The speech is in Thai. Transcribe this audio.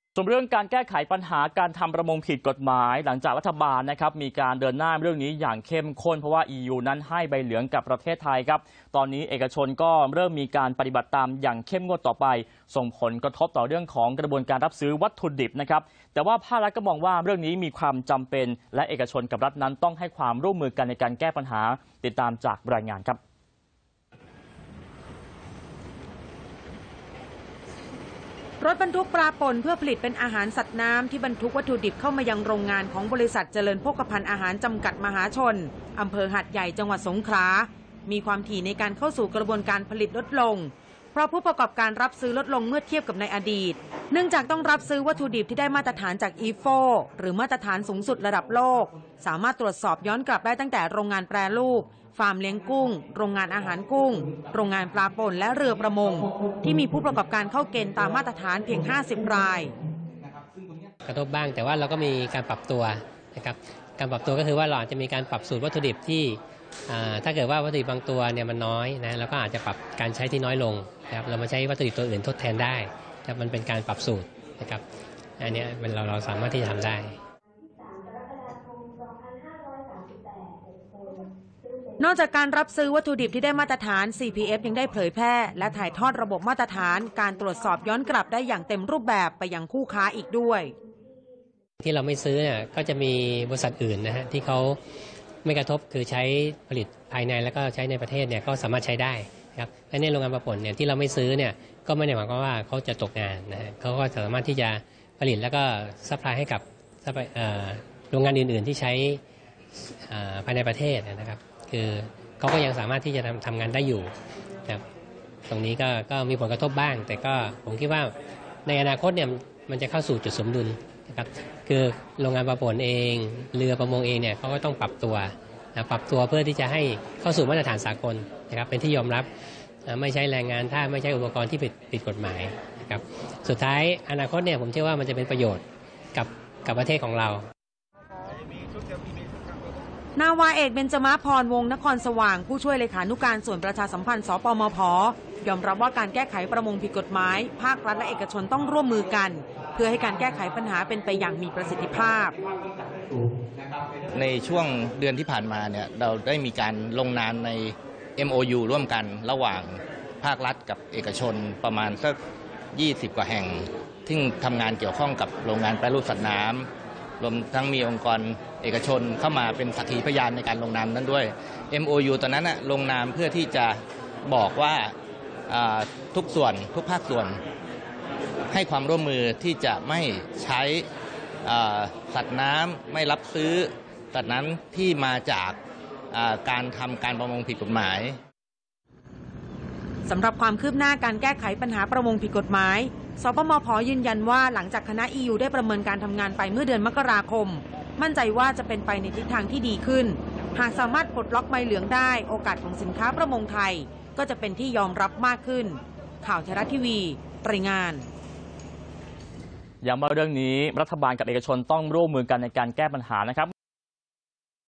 ส่วนเรื่องการแก้ไขปัญหาการทำประมงผิดกฎหมายหลังจากรัฐบาลนะครับมีการเดินหน้าเรื่องนี้อย่างเข้มข้นเพราะว่า EU นั้นให้ใบเหลืองกับประเทศไทยครับตอนนี้เอกชนก็เริ่มมีการปฏิบัติตามอย่างเข้มงวดต่อไปส่งผลกระทบต่อเรื่องของกระบวนการรับซื้อวัตถุดิบนะครับแต่ว่าภาครัฐก็มองว่าเรื่องนี้มีความจำเป็นและเอกชนกับรัฐนั้นต้องให้ความร่วมมือกันในการแก้ปัญหาติดตามจากรายงานครับรถบรรทุกปลาป่นเพื่อผลิตเป็นอาหารสัตว์น้ำที่บรรทุกวัตถุดิบเข้ามายังโรงงานของบริษัทเจริญโภคภัณฑ์อาหารจำกัดมหาชนอำเภอหาดใหญ่จังหวัดสงขลามีความถี่ในการเข้าสู่กระบวนการผลิตลดลงเพราะผู้ประกอบการรับซื้อลดลงเมื่อเทียบกับในอดีตเนื่องจากต้องรับซื้อวัตถุดิบที่ได้มาตรฐานจากอีโฟหรือมาตรฐานสูงสุดระดับโลกสามารถตรวจสอบย้อนกลับได้ตั้งแต่โรงงานแปรรูปฟาร์มเลี้ยงกุ้งโรงงานอาหารกุ้งโรงงานปลาป่นและเรือประมงที่มีผู้ประกอบการเข้าเกณฑ์ตามมาตรฐานเพียง50 รายกระทบบ้างแต่ว่าเราก็มีการปรับตัวนะครับการปรับตัวก็คือว่าเราอาจจะมีการปรับสูตรวัตถุดิบที่ถ้าเกิดว่าวัตถุดิบบางตัวเนี่ยมันน้อยนะเราก็อาจจะปรับการใช้ที่น้อยลงนะครับเรามาใช้วัตถุดิบตัวอื่นทดแทนได้ครับมันเป็นการปรับสูตรนะครับอันนี้เราสามารถที่จะทำได้นอกจากการรับซื้อวัตถุดิบที่ได้มาตรฐาน CPF ยังได้เผยแพร่และถ่ายทอดระบบมาตรฐานการตรวจสอบย้อนกลับได้อย่างเต็มรูปแบบไปยังคู่ค้าอีกด้วยที่เราไม่ซื้อเนี่ยก็จะมีบริษัทอื่นนะฮะที่เขาไม่กระทบคือใช้ผลิตภายในแล้วก็ใช้ในประเทศเนี่ยก็สามารถใช้ได้ครับและในโรงงานปลาป่นเนี่ยที่เราไม่ซื้อเนี่ยก็ไม่ได้หมายความว่าเขาจะตกงานนะฮะเขาก็สามารถที่จะผลิตแล้วก็ซัพพลายให้กับโรงงานอื่นๆที่ใช้ภายในประเทศนะครับคือเขาก็ยังสามารถที่จะทำงานได้อยู่นะครับตรงนี้ก็มีผลกระทบบ้างแต่ก็ผมคิดว่าในอนาคตเนี่ยมันจะเข้าสู่จุดสมดุลนะครับคือโรงงานปลาป่นเองเรือประมงเองเนี่ยเขาก็ต้องปรับตัวเพื่อที่จะให้เข้าสู่มาตรฐานสากลนะครับเป็นที่ยอมรับไม่ใช้แรงงานทาสไม่ใช้อุปกรณ์ที่ผิดกฎหมายนะครับสุดท้ายอนาคตเนี่ยผมเชื่อว่ามันจะเป็นประโยชน์กับประเทศของเรานาวาเอกเบญจมาพรวงศ์นครสว่างผู้ช่วยเลขานุการส่วนประชาสัมพันธ์สปมพ.ยอมรับว่าการแก้ไขประมงผิดกฎหมายภาครัฐและเอกชนต้องร่วมมือกันเพื่อให้การแก้ไขปัญหาเป็นไปอย่างมีประสิทธิภาพในช่วงเดือนที่ผ่านมาเนี่ยเราได้มีการลงนามใน MOU ร่วมกันระหว่างภาครัฐกับเอกชนประมาณสัก20 กว่าแห่งที่ทำงานเกี่ยวข้องกับโรงงานแปรรูปสัตว์น้ำรวมทั้งมีองค์กรเอกชนเข้ามาเป็นสักขีพยานในการลงนามนั้นด้วย MOU ตอนนั้นลงนามเพื่อที่จะบอกว่าทุกส่วนทุกภาคส่วนให้ความร่วมมือที่จะไม่ใช้สัตว์น้ำไม่รับซื้อสัตว์น้ำที่มาจากการทำการประมงผิดกฎหมายสำหรับความคืบหน้าการแก้ไขปัญหาประมงผิดกฎหมายสปมพ.ยืนยันว่าหลังจากคณะ EU ได้ประเมินการทำงานไปเมื่อเดือนมกราคมมั่นใจว่าจะเป็นไปในทิศทางที่ดีขึ้นหากสามารถปลดล็อกใบเหลืองได้โอกาสของสินค้าประมงไทยก็จะเป็นที่ยอมรับมากขึ้นข่าวไทยรัฐทีวีรายงานย้ำว่าเรื่องนี้รัฐบาลกับเอกชนต้องร่วมมือกันในการแก้ปัญหานะครับ